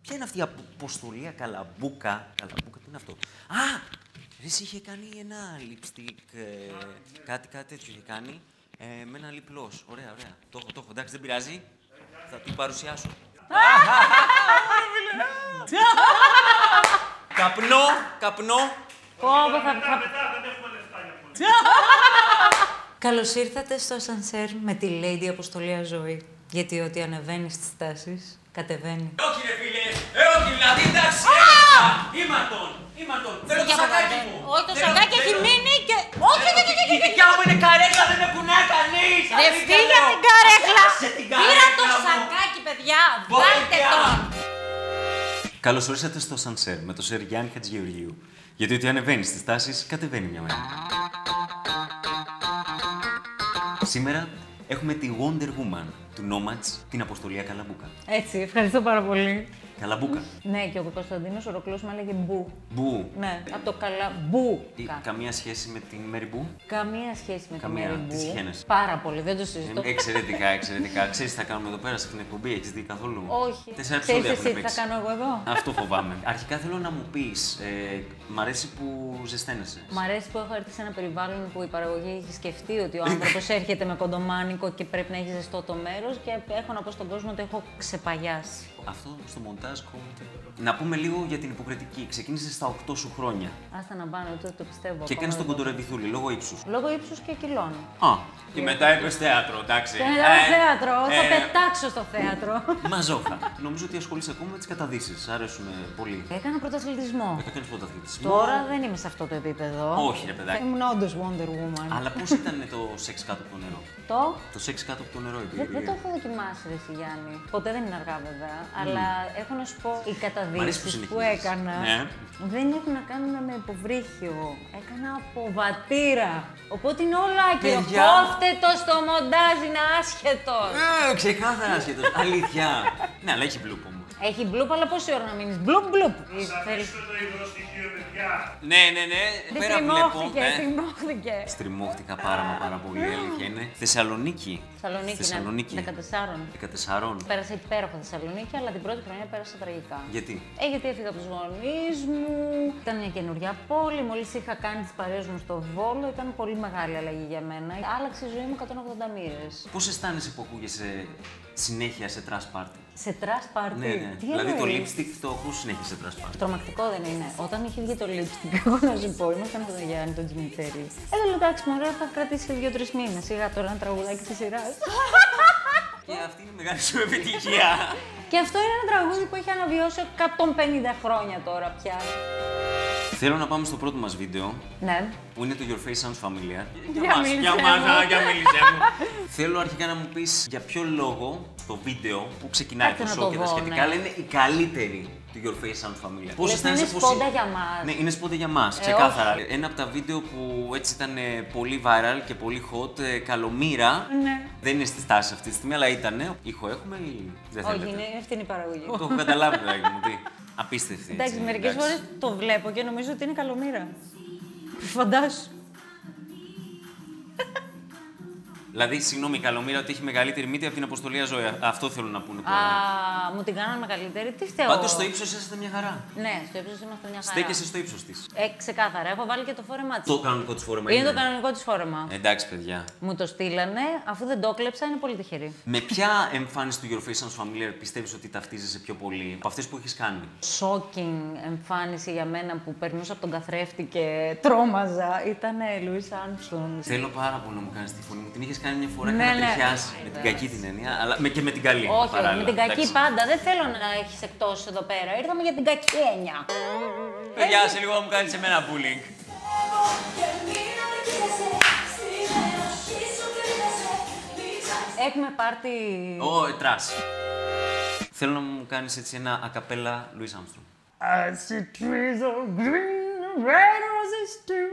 Ποια είναι αυτή η Αποστολία Καλαμπούκα? Καλαμπούκα, τι είναι αυτό? Α! Εσύ είχε κάνει ένα lipstick, κάτι τέτοιο είχε κάνει, με ένα lip gloss. Ωραία, ωραία. Το έχω, εντάξει, δεν πειράζει. Θα την παρουσιάσω. Καπνό. Καλώς ήρθατε στο Asanser με τη Lady Apostolia Zoi. Γιατί ό,τι ανεβαίνει στις τάσεις, κατεβαίνει. Όχι ρε φίλε, όχι δηλαδή, εντάξει, ήμαρτον, θέλω το σακάκι μου. Όχι, το σακάκι έχει μείνει και... Όχι, η δικιά μου είναι καρέκλα, δεν με κουνάει κανείς. Ρε φύγε την καρέκλα. Πήρα το σακάκι, παιδιά, βάλτε τον. Καλώς ορίσατε στο Asanser με τον Σερ Γιάννη Chatzigeorgiou. Γιατί ό,τι ανεβαίνει στις τάσεις, κατεβαίνει μια μέρα. Σήμερα έχουμε τη Wonder Woman του Nomads, την Αποστολία Καλαμπούκα. Έτσι, ευχαριστώ πάρα πολύ. Καλαμπούκα. Ναι, και ο Κωνσταντίνος ο Ροκλός μου έλεγε μπου. Μπου. Ναι, από το καλαμπούκα. Καμία σχέση με την Μέρι Μπου? Καμία σχέση με την Μέρι Μπου. Τις χένες. Πάρα πολύ, δεν το συζητώ. Εξαιρετικά. Ξέρεις τι θα κάνουμε εδώ πέρα σε αυτήν την εκπομπή, έχεις δει καθόλου? Όχι. 4 επεισόδια εσύ έχουν τι θα κάνω εγώ εδώ? Αυτό φοβάμαι. Αρχικά θέλω να μου πεις, μ' αρέσει που ζεσταίνεσαι. Μ' αρέσει που έχω έρθει σε ένα περιβάλλον που η παραγωγή έχει σκεφτεί ότι ο άνθρωπος έρχεται με κοντομάνικο και πρέπει να έχει ζεστό το μέρος και έχω να πω στον κόσμο ότι έχω ξεπαγιάσει. Αυτό στο μοντάζ κόβεται. Να πούμε λίγο για την υποκριτική. Ξεκίνησε στα 8 σου χρόνια. Άστα να πάνε, το πιστεύω. Και κάνεις τον κοντορεμπιθούλη λόγω ύψους. Λόγω ύψους και κιλών. Και μετά είπες θέατρο, εντάξει. Και μετά θέατρο, θα πετάξω στο θέατρο. Μαζόχα. Νομίζω ότι ασχολείσαι ακόμα με τις καταδύσεις. Αρέσουν πολύ. Έκανα πρωταθλητισμό. Έκανες πρωταθλητισμό. Τώρα δεν είμαι σε αυτό το επίπεδο. Όχι, ρε παιδάκι. Ήμουν όντως Wonder Woman. Αλλά πώς ήταν το σεξ κάτω από το νερό? Το σεξ κάτω από το νερό, δεν το έχω δοκιμάσει, ρε Γιάννη. Ποτέ δεν είναι αργά, βέβαια. Αλλά έχω να σου πω, οι καταδύσεις που έκανα δεν έχουν να κάνουν με υποβρύχιο. Έκανα από βατήρα. Οπότε είναι όλα άκυρο. Κόφτε στο μοντάζ, είναι άσχετος. Ξεκάθαρα άσχετος. Αλήθεια. Ναι, αλλά έχει μπλουπ όμως. Έχει μπλουπ, αλλά πόση ώρα να μείνεις? Μπλουπ. Θα αφήσουμε το υγρостοιχείο, παιδιά. Ναι. Δεν στριμώχθηκε. Στριμώχτηκα πάρα πολύ, αλήθεια είναι. Θεσσαλονίκη. Θεσσαλονίκη, ναι. 14. 14. Πέρασα υπέροχα Θεσσαλονίκη, αλλά την πρώτη χρονιά πέρασα τραγικά. Γιατί? Γιατί έφυγα από τους γονείς μου, ήταν μια καινούργια πόλη, μόλις είχα κάνει τις παρέες μου στο Βόλο, ήταν πολύ μεγάλη αλλαγή για μένα. Άλλαξε η ζωή μου 180 μοίρες. Πώς αισθάνεσαι που ακούγεσαι συνέχεια σε trash party? Σε trash party? Ναι. Τι δηλαδή εννοείς? το lipstick το ακούς συνέχεια σε trash party. Τρομακτικό δεν είναι? Όταν είχε βγει το lipstick, εγώ να σου πω, ήμασταν με τον Γιάννη, τον Τζιμιτσέρη. Λέω εντάξει, μωρέ, θα κρατήσει 2-3 μήνες. Σιγά τώρα ένα τραγουδάκι τη σειρά. Και αυτή είναι η μεγάλη σου επιτυχία. Και αυτό είναι ένα τραγούδι που έχει αναβιώσει 150 χρόνια τώρα πια. Θέλω να πάμε στο πρώτο μας βίντεο. Ναι. Που είναι το Your Face Sounds Familiar. Για μίλησέ μου. Θέλω αρχικά να μου πεις για ποιο λόγο το βίντεο που ξεκινάει το show και τα σχετικά, αλλά είναι η καλύτερη του Your Face Sounds Familiar. Πώς αισθάνεσαι? Είναι σπόντα για μας. Ναι, είναι σπόντα για μας, ξεκάθαρα. Ένα από τα βίντεο που έτσι ήταν πολύ viral και πολύ hot, Καλομήρα. Ναι. Δεν είναι στη στάση αυτή τη στιγμή, αλλά ήτανε. Ήχο έχουμε ή δεν θέλετε? Όχι, είναι ευθύνη παραγωγή. Το έχω καταλάβει, παιδάκι μου. Απίστευτη. Εντάξει, μερικές φορές το βλέπω και νομίζω ότι είναι Καλομήρα. Φαντάσου. Δηλαδή, συγγνώμη, Καλομήρα ότι έχει μεγαλύτερη μύτη από την Αποστολία Ζώη. Αυτό θέλω να πούνε τώρα. Μου την κάνανε μεγαλύτερη. Τι φταίω? Πάντως στο ύψος είσαστε μια χαρά. Ναι, στο ύψος είμαστε μια χαρά. Στέκεσαι στο ύψος της. Ξεκάθαρα. Έχω βάλει και το φόρεμά της. Το κανονικό της φόρεμα είναι. Το κανονικό της φόρεμα. Εντάξει, παιδιά. Μου το στείλανε, αφού δεν το κλέψα, είναι πολύ τυχερή. Με ποια εμφάνιση του Your Face Sounds Familiar πιστεύεις ότι ταυτίζεσαι πιο πολύ από αυτές που έχεις κάνει? Shocking εμφάνιση για μένα που περνούσα από τον καθρέφτη και τρόμαζα ήταν Louis Armstrong. Θέλω πάρα πολύ να μου κάνεις τη φωνή μου. Την είχες κάνει μια φορά και να τριχιάσει. Με την κακή την έννοια, αλλά και με την καλή. Όχι, με την κακή πάντα. Δεν θέλω να έχεις εκτός εδώ πέρα. Ήρθαμε για την κακή έννοια. Παιδιά, σε λίγο θα μου κάνεις εμένα bullying. Έχουμε πάρτι... Τρας. Θέλω να μου κάνεις έτσι ένα ακαπέλα Louis Armstrong. I see trees of green, red roses too.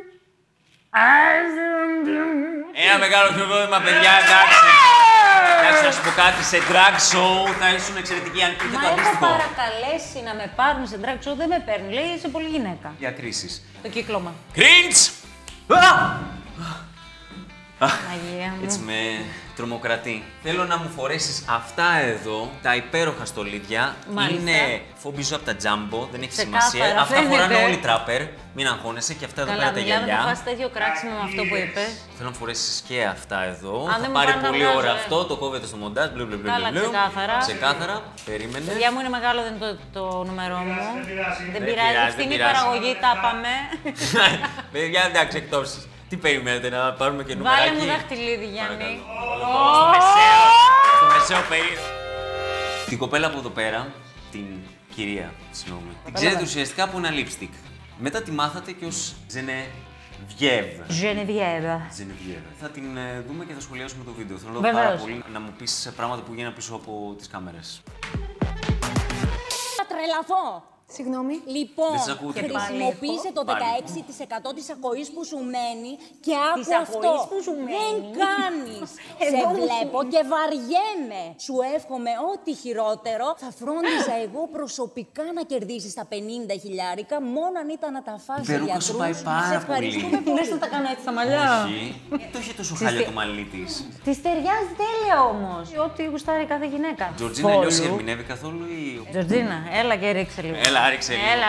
Ένα μεγάλο χειροκρότημα, παιδιά, εντάξει. Εντάξει, να σου πω κάτι, σε drag show θα ήσουν εξαιρετική αν υπήρχε το αντίστοιχο. Μα έχω παρακαλέσει να με πάρουν σε drag show, δεν με παίρνουν. Λέει, είσαι πολύ γυναίκα. Διακρίσεις. Το κύκλωμα. Gringe! Αγία μου. Έτσι με Τρομοκρατή. Θέλω να μου φορέσεις αυτά εδώ, τα υπέροχα στολίδια. Μάλιστα. Είναι φόμπιζο από τα Τζάμπο, δεν έχει Ξεκάθαρα, σημασία. Αυτά φαίνεται. φοράνε όλοι τράπερ. Μην αγχώνεσαι και αυτά εδώ πέρα τα Καλά, μιλάμε να γυαλιά. φας τέτοιο κράξιμο με αυτό που είπες. Θέλω να φορέσεις και αυτά εδώ. δεν Θα μου πάρει πάνε να πολύ βγάζω, ώρα αυτό, το κόβετε στο μοντάζ. Καλά, ξεκάθαρα. Ξεκάθαρα. Περίμενε. Παιδιά μου είναι μεγάλο, δεν είναι το νούμερό μου. Δεν Δεν πειράζει, πειράζει, ευθύνη δεν πειράζει. παραγωγή, τα πάμε. Παιδιά, εντάξει, εκτόσεις. Τι περιμένετε, να πάρουμε και Βάλε νουμεράκι? μου δαχτυλίδι, Γιάννη. Στο μεσαίο. Στο μεσαίο περίοδο. Την κοπέλα από εδώ πέρα, την κυρία, συγγνώμη, την ξέρετε ουσιαστικά από ένα lipstick. Μετά τη μάθατε και ως Geneviève. Geneviève. Geneviève. Θα την δούμε και θα σχολιάσουμε το βίντεο. Θέλω Βεβαίως. πάρα πολύ να μου πεις πράγματα που γίνανε πίσω από τις κάμερες. Θα τρελαθώ. Συγγνώμη. Λοιπόν, Δεν σας ακούω ούτε χρησιμοποίησε το πάλι. 16% της ακοής που σου μένει και άκου Της αυτό. ακοής που σου Δεν μένει. κάνεις. Σε Εγώ μου βλέπω και βαριέμαι. Σου εύχομαι ό,τι χειρότερο. Θα φρόντιζα εγώ προσωπικά να κερδίσεις τα 50 χιλιάρικα μόνο αν ήταν να τα φας Η σε περούκα σου γιατρούς. πάει πάρα Σε ευχαριστούμε πολύ. πολύ. Λες να τα κάνω έτσι τα μαλλιά. Όχι. Το είχε τόσο χάλια το μαλλί της. Της ταιριάζει τέλεια όμως. Ό,τι γουστάρει κάθε γυναίκα. Τζορτζίνα αλλιώς ερμηνεύει καθόλου ή... Τζορτζίνα, έλα και ρίξε λίγο. Έλα, ρίξε λίγο. Έλα.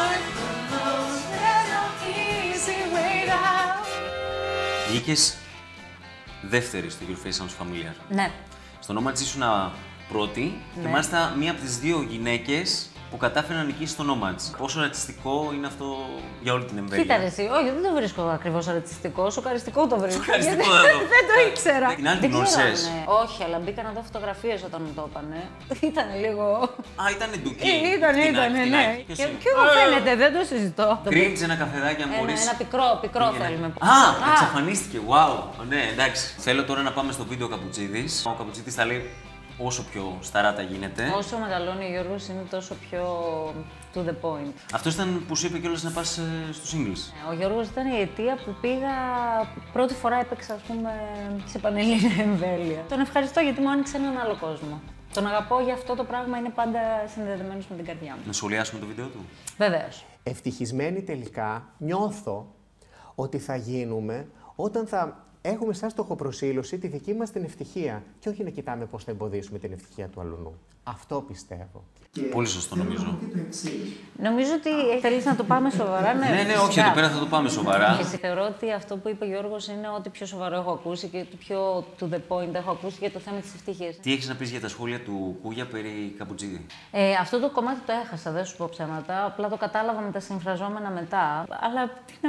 Βγήκες δεύτερη στο Your Face Sounds Familiar. Ναι. Στο όνομα της ήσουν πρώτη και μάλιστα μία από τις δύο γυναίκες που κατάφερε να νικήσει το Nomads. Πόσο ρατσιστικό είναι αυτό για όλη την εμβέλεια. Κοίτα ρε εσύ, όχι, δεν το βρίσκω ακριβώς ρατσιστικό, σοκαριστικό το βρίσκω. Σοκαριστικό Γιατί δεν το- δεν το ήξερα. Την άλλη Δεν την ξέρω γνώρισες? αν, Όχι, αλλά μπήκα να δω φωτογραφίες όταν μου το έπανε. Ήταν λίγο... Α, ήταν ντουκί. Ήταν, ναι. Και μου φαίνεται, δεν το συζητώ. Gringe, ένα καφεδάκι αν μπορείς. Ένα πικρό θέλουμε. Α, εξαφανίστηκε. Wow. Ναι, εντάξει. Θέλω τώρα να πάμε στο βίντεο Καπουτσίδης. Ο Καπουτσίδης θα λέει όσο πιο σταράτα γίνεται. Όσο μεγαλώνει ο Γιώργος είναι τόσο πιο to the point. Αυτό ήταν που σου είπε κιόλας να πας στους singles. Ο Γιώργος ήταν η αιτία που πήγα, πρώτη φορά έπαιξα, ας πούμε, σε πανελλήνια εμβέλεια. Τον ευχαριστώ γιατί μου άνοιξε έναν άλλο κόσμο. Τον αγαπώ για αυτό το πράγμα, είναι πάντα συνδεδεμένος με την καρδιά μου. Να σχολιάσουμε το βίντεο του. Βεβαίως. Ευτυχισμένοι τελικά νιώθω ότι θα γίνουμε όταν θα έχουμε σαν στοχοπροσήλωση τη δική μας την ευτυχία και όχι να κοιτάμε πώς θα εμποδίσουμε την ευτυχία του αλλού. Αυτό πιστεύω. Πολύ σωστό νομίζω. Νομίζω ότι θέλεις να το πάμε σοβαρά, ναι. Ναι, όχι, φυσικά. εδώ πέρα θα το πάμε σοβαρά. Και θεωρώ ότι αυτό που είπε ο Γιώργος είναι ότι πιο σοβαρό έχω ακούσει και το πιο to the point έχω ακούσει για το θέμα της ευτυχίας. Τι έχεις να πεις για τα σχόλια του Κούγια περί Καπουτσίδη? Αυτό το κομμάτι το έχασα, δεν σου πω ψέματα. Απλά το κατάλαβα με τα συμφραζόμενα μετά. Αλλά τι να.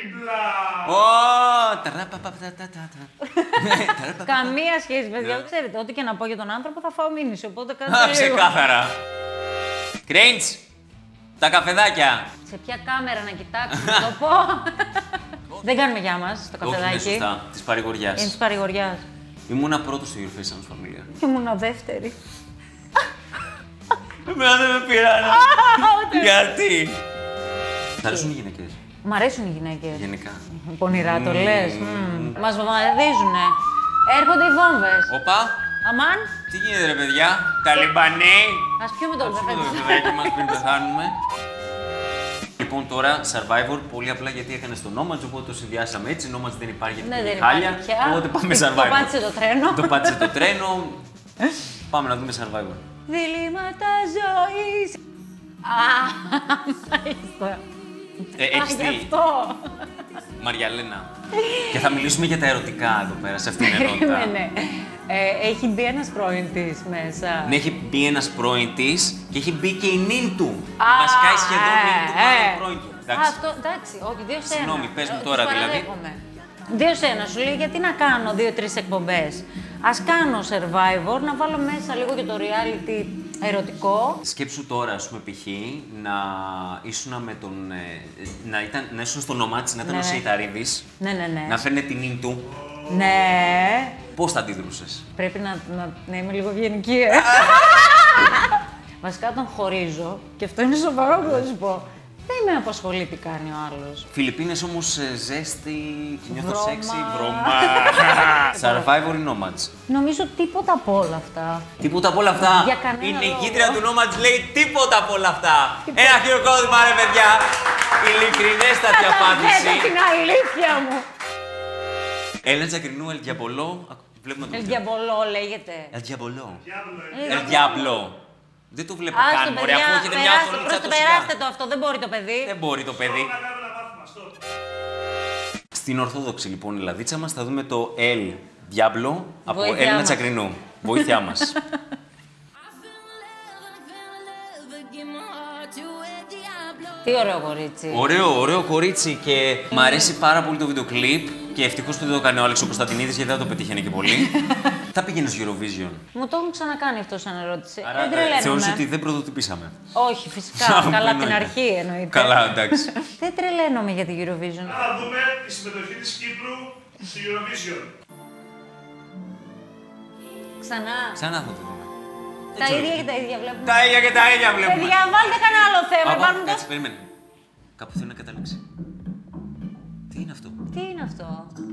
Καμία σχέση, παιδιά. Ξέρετε, ό,τι και να πω για τον άνθρωπο θα φάω μήνυση. Οπότε Α, κάντε λίγο. ξεκάθαρα. Gringe, τα καφεδάκια. Σε ποια κάμερα να κοιτάξω, να το πω. Δεν κάνουμε γεια μας στο Όχι, είναι καφεδάκι. σωστά. Της Είναι παρηγοριάς. της παρηγοριάς. Ήμουνα πρώτος στο Your Face Sounds Familiar. Και ήμουνα δεύτερη. Εμένα δεν με πήρανε. Γιατί? Θα αρέσουν οι γυναίκες. Μ' αρέσουν οι γυναίκες. Γενικά. Πονηρά το λες. Μας βομβαρδίζουνε. Έρχονται οι βόμβες. Όπα, Αμάν, τι γίνεται ρε παιδιά, Ταλιμπανοί. ας πιούμε το Το καφέ. παιδάκι μας πριν πεθάνουμε. Λοιπόν, τώρα Survivor, πολύ απλά γιατί έκανε το Nomads, οπότε το συνδυάσαμε έτσι. Nomads δεν υπάρχει γιατί Ναι, είναι δεν χάλια. υπάρχει πια. Οπότε πάμε Το Survivor. πάτησε το τρένο. Το πάτησε το τρένο. Πάμε να δούμε Survivor. Διλήμματα ζωής. Α, μάλιστα. Έχεις Γι' δει, αυτό. Μαριαλένα. Και θα μιλήσουμε για τα ερωτικά εδώ πέρα, σε αυτήν την ενότητα. Περίμενε. Έχει μπει ένας πρώην της μέσα. Ναι, έχει μπει ένας πρώην της και έχει μπει και η νυν του. Α, Βασικά η σχεδόν νυν του, μάλλον πρώην του. Εντάξει. Αυτό, εντάξει, όχι, 2-1. Συγγνώμη, πες μου τώρα, δηλαδή. 2-1, σου λέει γιατί να κάνω 2-3 εκπομπές. Ας κάνω Survivor, να βάλω μέσα λίγο και το reality ερωτικό. Σκέψου τώρα, ας πούμε, π.χ. να ήσουν με τον. Να ήσουν στο Nomads, να ήταν Ναι, ο ναι. Σεϊταρίδης, Ναι, να φέρνε την νυν του. Ναι. Πώς θα αντιδρούσες? Πρέπει να είμαι λίγο ευγενική, Βασικά τον χωρίζω και αυτό είναι σοβαρό που θα σου πω. Δεν με απασχολεί τι κάνει ο άλλος. Φιλιππίνες όμως ζέστη, νιώθω Βρώμα. σεξι, βρώμα. Survivor ή Nomads? Νομίζω τίποτα από όλα αυτά. Τίποτα από όλα αυτά. Για κανένα Η λόγο. νικήτρια του Nomads λέει τίποτα από όλα αυτά. Ένα χειροκρότημα ρε παιδιά. Ειλικρινέστατη απάντηση. Καταλαβαίνω την αλήθεια μου. Έλενα Τζακρινού, Ελ Διαβολό. Βλέπουμε το El βίντεο. Diabolo λέγεται. El Diabolo. El Diablo. Δεν το βλέπω καν, μωρέ, αφού έχετε μια οθονίτσα τόσο Περάστε το αυτό, δεν μπορεί το παιδί. Δεν μπορεί το παιδί. Στην Ορθόδοξη λοιπόν η λαδίτσα μας θα δούμε το El Diablo από Βοήθειά Έλληνα μας. Τσακρινού. Βοήθειά μας. Τι ωραίο κορίτσι. Ωραίο κορίτσι και μ' αρέσει πάρα πολύ το βίντεο κλιπ και ευτυχώς που δεν το έκανε ο Άλεξ ο Κωνσταντινίδης γιατί δεν το πετύχαινε και πολύ. Θα πήγαινε στο Eurovision. Μου το έχουν ξανακάνει αυτό σαν ερώτηση. Άρα Δεν τρελαίνομαι. θεωρείς ότι δεν πρωτοτυπήσαμε. Όχι, φυσικά. Καλά από την αρχή εννοείται. Καλά, εντάξει. Δεν τρελαίνομαι για την Eurovision. Θα δούμε τη συμμετοχή της Κύπρου στη Eurovision. Ξανά. Ξανά θα το δούμε. Τα ίδια και τα ίδια βλέπουμε. Τα ίδια και τα ίδια βλέπουμε. Παιδιά, βάλτε κανένα άλλο θέμα. Υπάρχουν Κάτσε, περίμενε. Κάπου θέλω να καταλήξει. Τι είναι αυτό? Τι είναι αυτό?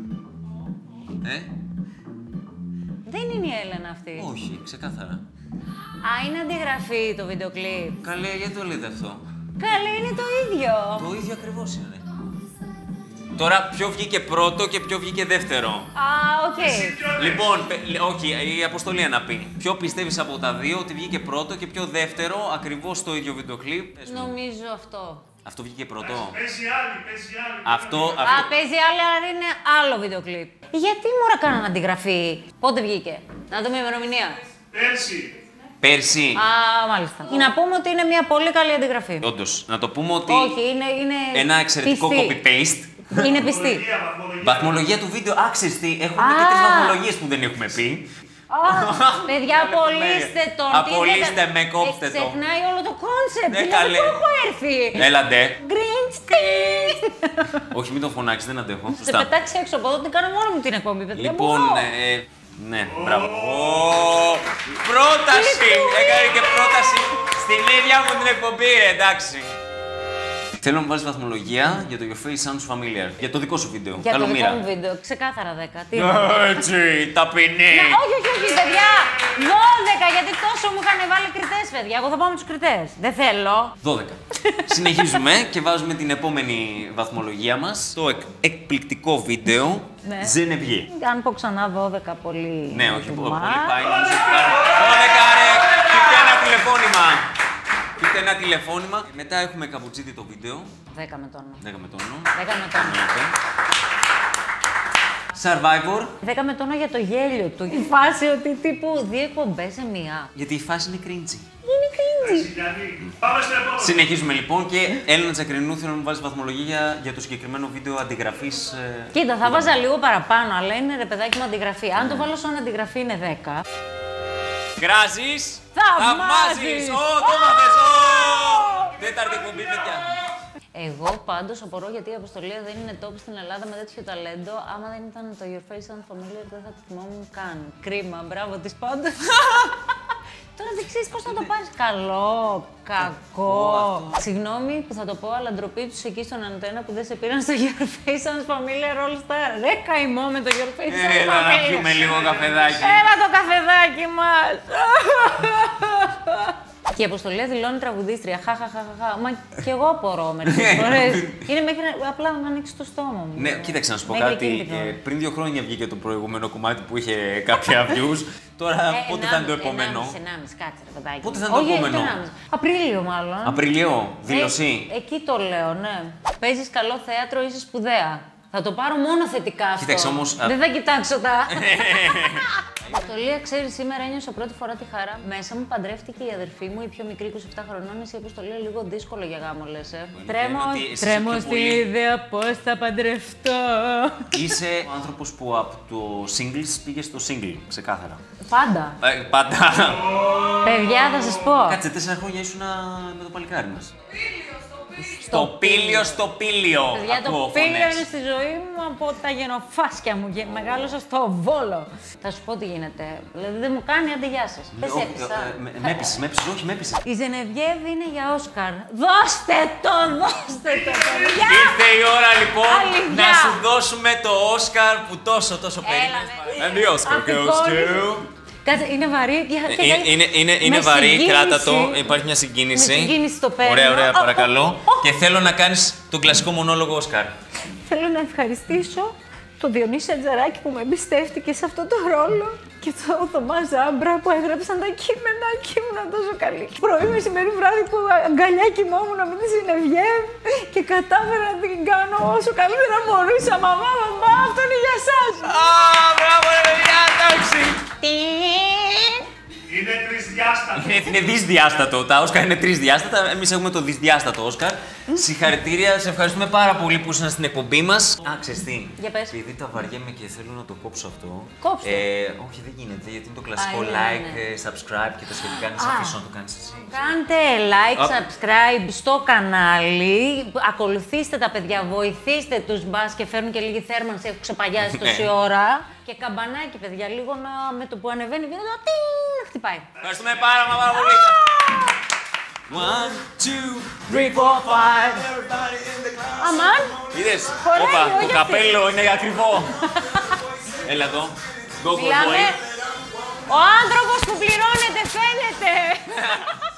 Δεν είναι η Έλενα αυτή. Όχι, ξεκάθαρα. Α, είναι αντιγραφή το βίντεο κλιπ. Καλέ, γιατί το λέτε αυτό? Καλή, είναι το ίδιο. Το ίδιο ακριβώς είναι. Τώρα, ποιο βγήκε πρώτο και ποιο βγήκε δεύτερο. Α, οκ. Λοιπόν, όχι, η Αποστολία να πει. Ποιο πιστεύεις από τα δύο ότι βγήκε πρώτο και ποιο δεύτερο, ακριβώς το ίδιο βίντεο κλιπ. Νομίζω αυτό. Αυτό βγήκε πρώτο. Παίζει άλλη. Αυτό. Α, παίζει άλλη, αλλά είναι άλλο βίντεο κλιπ. Γιατί μόρα κάνανε αντιγραφή? Πότε βγήκε? Να δούμε η ημερομηνία. Πέρσι. Α, μάλιστα. Να πούμε ότι είναι μια πολύ καλή αντιγραφή. Όντως, να το πούμε ότι. Όχι, είναι ένα εξαιρετικό πιστή. copy-paste. Είναι πιστή. Βαθμολογία του βίντεο. Άξιστη. Έχουμε και 3 βαθμολογίες που δεν έχουμε πει. Παιδιά, απολύστε τον. Απολύστε με, κόψτε το. Ξεχνάει όλο το κόνσεπτ. Ναι, Δηλαδή, καλέ. πού έχω έρθει. Έλαντε. Gringe. Όχι, μην τον φωνάξεις, δεν αντέχω. Σε πετάξει έξω από εδώ, την κάνω μόνο μου την εκπομπή, παιδιά. Λοιπόν, Μπορώ. ναι, μπράβο. Πρόταση! Έκανε και πρόταση στην ίδια μου την εκπομπή, εντάξει. Θέλω να μου βάλεις βαθμολογία για το Your Face Sounds Familiar. Για το δικό σου βίντεο. Για το δικό Καλομήρα. μου βίντεο, ξεκάθαρα 10. Τι Έτσι, ταπεινή. όχι, παιδιά! 12, γιατί τόσο μου είχαν βάλει κριτές, παιδιά. Εγώ θα πάω με τους κριτές. Δεν θέλω. 12. Συνεχίζουμε και βάζουμε την επόμενη βαθμολογία μας. Το εκπληκτικό βίντεο Ναι. Ζενεβιέ. Αν πω ξανά 12, πολύ. Ναι, όχι, τιμά. πολύ πάει. Νομίζω ότι κάνει. 12, ρε! Πείτε ένα τηλεφώνημα. Πείτε ένα τηλεφώνημα. Μετά έχουμε καπουτσίδι το βίντεο. 10 με τόνο. 10 με τόνο. 10 με τόνο. Survivor. 10 με τόνο για το γέλιο του. Η φάση ότι τύπου 2 εκπομπές σε μία. Γιατί η φάση είναι cringy. Είναι cringy. Πάμε στο επόμενο. Συνεχίζουμε λοιπόν και Έλληνα Τσακρινού θέλω να μου βάλεις βαθμολογία για το συγκεκριμένο βίντεο αντιγραφής. Κοίτα, θα βάζα λίγο παραπάνω, αλλά είναι ρε παιδάκι μου αντιγραφή. Αν το βάλω σαν αντιγραφή είναι 10. Κράζεις. Θαυμάζεις. Ω, το μάθες. Τέταρτη εκπομπή, παιδιά. Εγώ πάντως απορώ γιατί η Αποστολία δεν είναι top στην Ελλάδα με τέτοιο ταλέντο. Άμα δεν ήταν το Your Face Sounds Familiar δεν θα το θυμόμουν καν. Κρίμα, μπράβο της πάντως. Τώρα δεν ξέρεις πώς να το πάρεις. Καλό, κακό. Συγγνώμη που θα το πω, αλλά ντροπή τους εκεί στον Αντένα που δεν σε πήραν στο Your Face Sounds Familiar All Star. Ρε καημό με το Your Face Sounds Familiar. Έλα να πιούμε λίγο καφεδάκι. Έλα το καφεδάκι μας. Και η Αποστολία δηλώνει τραγουδίστρια. Χαχαχαχαχα. Μα και εγώ απορώ μερικές φορές. Είναι μέχρι απλά να ανοίξει το στόμα μου. Ναι, κοίταξε να σου πω Μέχρι κάτι. εκείνη την ώρα. Πριν 2 χρόνια βγήκε το προηγούμενο κομμάτι που είχε κάποια views. Τώρα πότε θα είναι το επόμενο. 1,5, κάτσε ρε παιδάκι. Πότε θα είναι το Όχι, επόμενο? 1,5. Απρίλιο μάλλον. Απριλιό, δήλωση. Εκεί το λέω, ναι. Παίζεις καλό θέατρο, είσαι σπουδαία. Θα το πάρω μόνο θετικά αυτό. Κοίταξε όμως, Δεν θα κοιτάξω τα. Αποστολία, ξέρεις, σήμερα ένιωσα πρώτη φορά τη χαρά. Μέσα μου παντρεύτηκε η αδερφή μου, η πιο μικρή, 27 χρονών. Εσύ, Αποστολία, λίγο δύσκολο για γάμο, λες, Τρέμω πιο στην πολύ. ιδέα πώς θα παντρευτώ. Είσαι ο άνθρωπος που από το singles πήγε στο single, ξεκάθαρα. Πάντα. Πάντα. Παιδιά, θα σας πω. Κάτσε, 4 χρόνια ήσουν με το παλικάρι μας. Στο πήλιο, στο πήλιο. Παιδιά, το Ακούω πήλιο φωνές. είναι στη ζωή μου από τα γενοφάσκια μου και μεγάλωσα στο Βόλο. Θα σου πω τι γίνεται. Δηλαδή δεν μου κάνει, άντε γεια σας. Πες έπεισα. Με έπεισες, όχι, με έπεισες. Η Ζενεβιέβ είναι για Όσκαρ. Δώστε το, παιδιά! Ήρθε η ώρα λοιπόν Αλήθεια. να σου δώσουμε το Όσκαρ που τόσο περίμενες. ναι. And the Oscar goes to... Κάτσε, είναι βαρύ. Είναι Με βαρύ, συγκίνηση. κράτα το. Υπάρχει μια συγκίνηση. Με συγκίνηση το παίρνω. Ωραία, παρακαλώ. Και θέλω να κάνεις τον κλασικό μονόλογο Όσκαρ. Θέλω να ευχαριστήσω το Διονύση Ατζαράκη που με εμπιστεύτηκε σε αυτό το ρόλο και το Θωμά Ζάμπρα που έγραψαν τα κείμενα και ήμουν τόσο καλή. Πρωί, μεσημέρι, βράδυ που αγκαλιά κοιμόμουν με τη Συνευγέ και κατάφερα να την κάνω όσο καλύτερα μπορούσα. Μαμά, αυτό είναι για σας. Μπράβο ρε παιδιά, εντάξει. Είναι τρισδιάστατο. Είναι δυσδιάστατο. Τα Όσκαρ είναι τρισδιάστατα. Εμείς έχουμε το δυσδιάστατο Όσκαρ. Συγχαρητήρια, σε ευχαριστούμε πάρα πολύ που ήσασταν στην εκπομπή μας. Ξέρεις τι. Για πες. Επειδή τα βαριέμαι και θέλω να το κόψω αυτό. Κόψω. Όχι, δεν γίνεται, γιατί είναι το κλασικό ναι, like, ναι. subscribe και τα σχετικά. Να σε αφήσω να το κάνεις εσύ. Κάντε like, subscribe στο κανάλι. Ακολουθήστε τα παιδιά, βοηθήστε τους μπας και φέρνουν και λίγη θέρμανση. Έχω ξεπαγιάσει τόση ώρα. Και καμπανάκι, παιδιά, λίγο με το που ανεβαίνει βίντεο, να χτυπάει. Ευχαριστούμε πάρα πολύ. 1, 2, 3, 4, 5. Αμάν. Είδες, Χωράει, όπα, όχι το καπέλο είναι ακριβό. Έλα εδώ. Go for Μιλάμε. boy. Ο άνθρωπος που πληρώνεται φαίνεται.